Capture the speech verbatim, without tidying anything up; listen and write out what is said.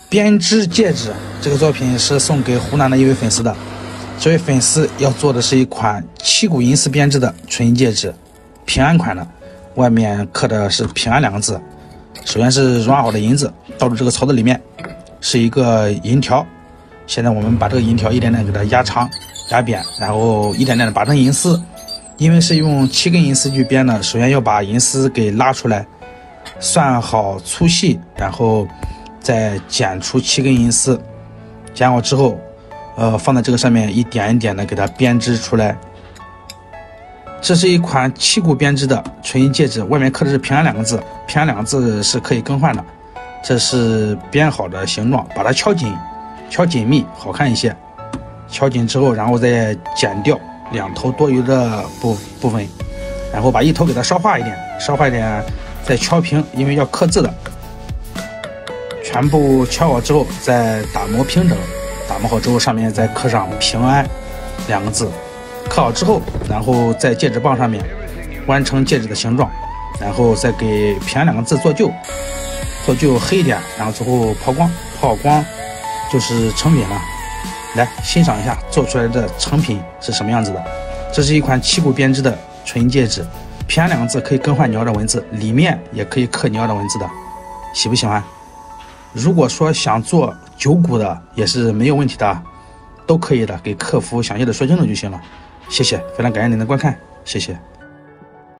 编织戒指，这个作品是送给湖南的一位粉丝的。这位粉丝要做的是一款七股银丝编织的纯银戒指，平安款的，外面刻的是平安两个字。首先是融化好的银子倒入这个槽子里面，是一个银条。现在我们把这个银条一点点给它压长、压扁，然后一点点的拔成银丝。因为是用七根银丝去编的，首先要把银丝给拉出来，算好粗细，然后再剪出七根银丝，剪好之后，呃，放在这个上面一点一点的给它编织出来。这是一款七股编织的纯银戒指，外面刻的是平安两个字，平安两个字是可以更换的。这是编好的形状，把它敲紧，敲紧密，好看一些。敲紧之后，然后再剪掉两头多余的部部分，然后把一头给它稍化一点，稍化一点再敲平，因为要刻字的。全部敲好之后再打磨平整，打磨好之后上面再刻上平安两个字，刻好之后，然后在戒指棒上面弯成戒指的形状，然后再给平安两个字做旧，做旧黑一点，然后最后抛光，抛好光就是成品了。来欣赏一下做出来的成品是什么样子的。这是一款七股编织的纯银戒指，平安两个字可以更换你要的文字，里面也可以刻你要的文字的，喜不喜欢？如果说想做九股的也是没有问题的，都可以的，给客服详细的说清楚就行了。谢谢，非常感谢您的观看，谢谢。